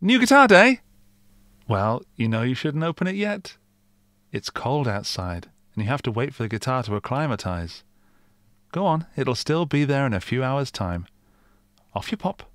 New guitar day? Well, you know you shouldn't open it yet. It's cold outside, and you have to wait for the guitar to acclimatize. Go on, it'll still be there in a few hours' time. Off you pop.